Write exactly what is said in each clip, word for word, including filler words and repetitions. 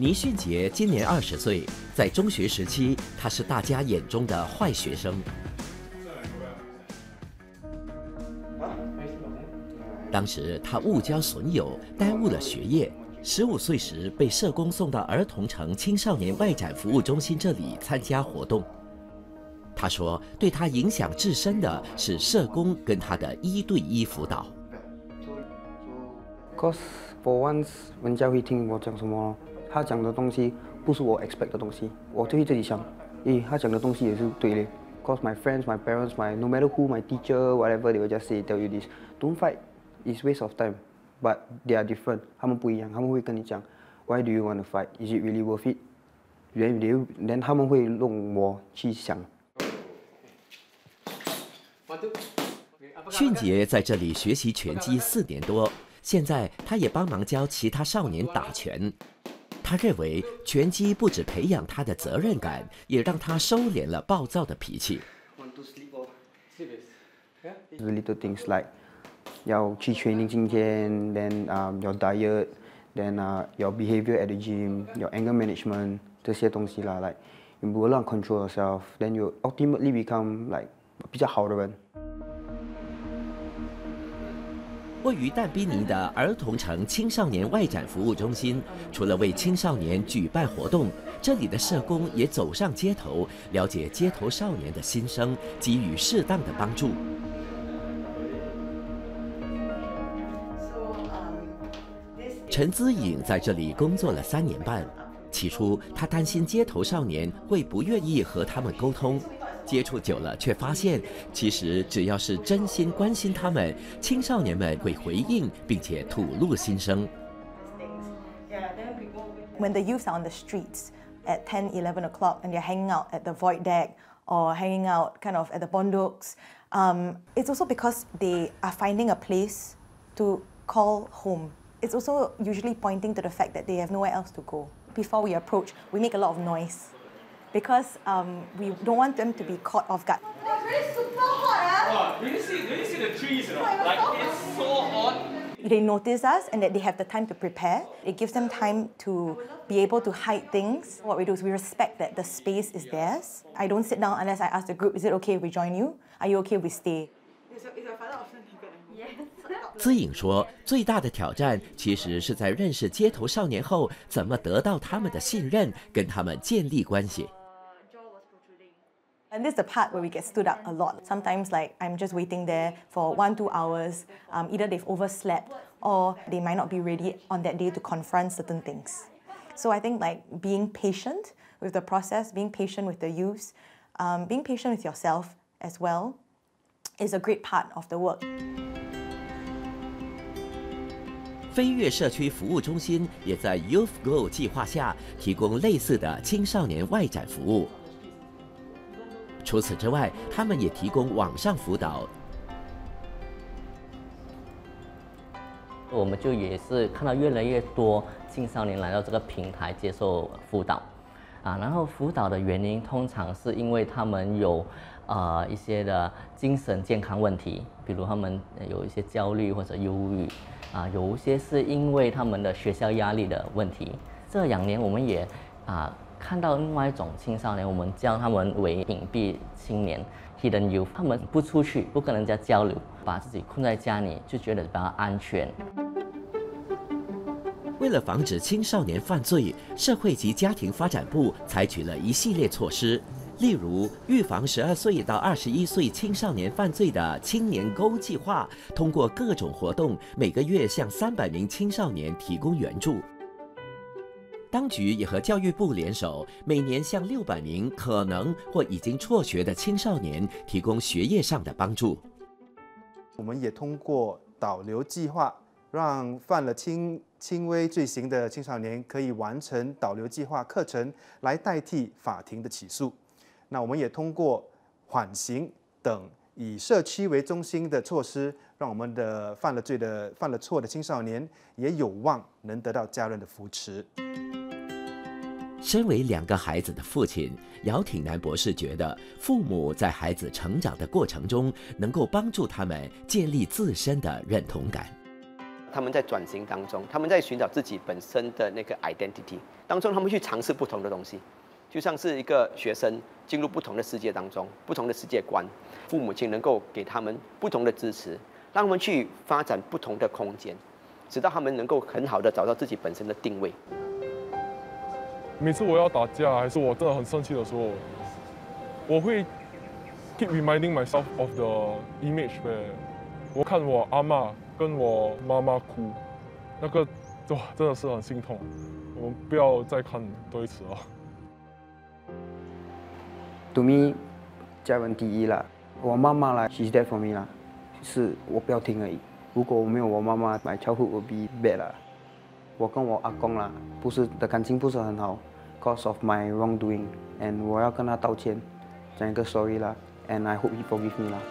倪迅杰今年二十岁，在中学时期，他是大家眼中的坏学生。当时他误交损友，耽误了学业。十五岁时被社工送到儿童城青少年外展服务中心这里参加活动。他说，对他影响至深的是社工跟他的一对一辅导。 Cause for once， 人家会听我讲什么。 他讲的东西不是我 expect 的东西，我就会自己想，诶，他讲的东西也是对的。Cause my friends, my parents, my no matter who, my teacher, whatever, they will just say tell you this. Don't fight, it's waste of time. But they are different. 他们不一样，他们会跟你讲 ，Why do you want to fight? Is it really worth it? Then they, then 他们会让我去想。 迅杰在这里学习拳击四年多，现在他也帮忙教其他少年打拳。 他认为拳击不只培养他的责任感，也让他收敛了暴躁的脾气。 Little things like 要去 training 今天 ，then um your diet, then uh your behavior at the gym, your anger management 这些东西啦 ，like you will learn control yourself, then you ultimately become like 比较好的人。 位于但宾尼的儿童城青少年外展服务中心，除了为青少年举办活动，这里的社工也走上街头，了解街头少年的心声，给予适当的帮助。陈姿颖在这里工作了三年半，起初她担心街头少年会不愿意和他们沟通。 接触久了，却发现其实只要是真心关心他们，青少年们会回应，并且吐露心声。 When the youths are on the streets at ten, eleven o'clock and they're hanging out at the void deck or hanging out kind of at the bondoks, um, it's also because they are finding a place to call home. It's also usually pointing to the fact that they have nowhere else to go. Before we approach, we make a lot of noise. Because um, we don't want them to be caught off guard. Oh, it's really super hot, huh? Wow, do you see, do you see the trees, you know? Like, it's so hot. They notice us and that they have the time to prepare. It gives them time to be able to hide things. What we do is we respect that the space is theirs. I don't sit down unless I ask the group, is it okay if we join you? Are you okay if we stay? Yes. 姿颖说，最大的挑战其实是在认识街头少年后，怎么得到他们的信任，跟他们建立关系。 And this is the part where we get stood up a lot. Sometimes, like, I'm just waiting there for one, two hours. Um, either they've overslept or they might not be ready on that day to confront certain things. So I think, like, being patient with the process, being patient with the youths, um, being patient with yourself as well, is a great part of the work. 飞跃社区服务中心也在 Youth Go 计划下提供类似的青少年外展服务。 除此之外，他们也提供网上辅导。 我们就也是看到越来越多青少年来到这个平台接受辅导，啊，然后辅导的原因通常是因为他们有呃一些的精神健康问题，比如他们有一些焦虑或者忧郁，啊，有一些是因为他们的学校压力的问题。这两年我们也啊。 看到另外一种青少年，我们叫他们为隐蔽青年 （hidden youth）， 他们不出去，不跟人家交流，把自己困在家里，就觉得比较安全。 为了防止青少年犯罪，社会及家庭发展部采取了一系列措施，例如预防十二岁到二十一岁青少年犯罪的青年沟计划，通过各种活动，每个月向三百名青少年提供援助。 当局也和教育部联手，每年向六百名可能或已经辍学的青少年提供学业上的帮助。 我们也通过导流计划，让犯了轻轻微罪行的青少年可以完成导流计划课程，来代替法庭的起诉。那我们也通过缓刑等以社区为中心的措施，让我们的犯了罪的、犯了错的青少年也有望能得到家人的扶持。 身为两个孩子的父亲，姚挺南博士觉得，父母在孩子成长的过程中，能够帮助他们建立自身的认同感。 他们在转型当中，他们在寻找自己本身的那个 identity 当中，他们去尝试不同的东西，就像是一个学生进入不同的世界当中，不同的世界观，父母亲能够给他们不同的支持，让他们去发展不同的空间，直到他们能够很好的找到自己本身的定位。 每次我要打架，还是我真的很生气的时候，我会 keep reminding myself of the image where 我看我阿嬷跟我妈妈哭，那个哇真的是很心痛。我们不要再看多一次了。 To me， 家人第一啦。我妈妈啦 ，she's there for me 啦，是我不要听而已。如果我没有我妈妈 ，my childhood would be bad 啦。我跟我阿公啦，不是的感情不是很好 ，cause of my wrongdoing，and 我要跟他道歉，讲一个 sorry 啦 ，and I hope he forgive me 啦。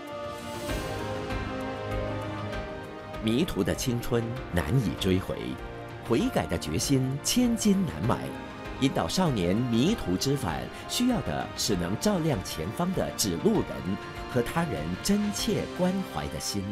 迷途的青春难以追回，悔改的决心千金难买。引导少年迷途知返，需要的是能照亮前方的指路人和他人真切关怀的心。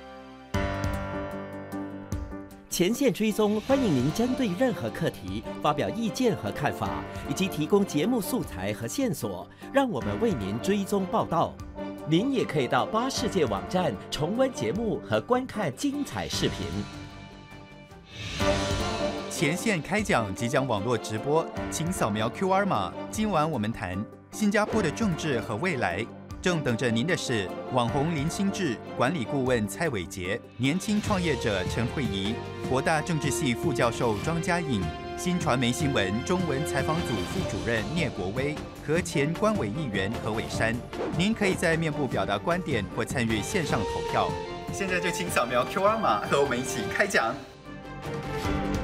前线追踪，欢迎您针对任何课题发表意见和看法，以及提供节目素材和线索，让我们为您追踪报道。您也可以到八世界网站重温节目和观看精彩视频。 前线开讲即将网络直播，请扫描 Q R 码。今晚我们谈新加坡的政治和未来。正等着您的是网红林心智、管理顾问蔡伟杰、年轻创业者陈慧仪、国大政治系副教授庄家颖、新传媒新闻中文采访组副主任聂国威和前官委议员何伟山。您可以在面部表达观点或参与线上投票。现在就请扫描 Q R 码，和我们一起开讲。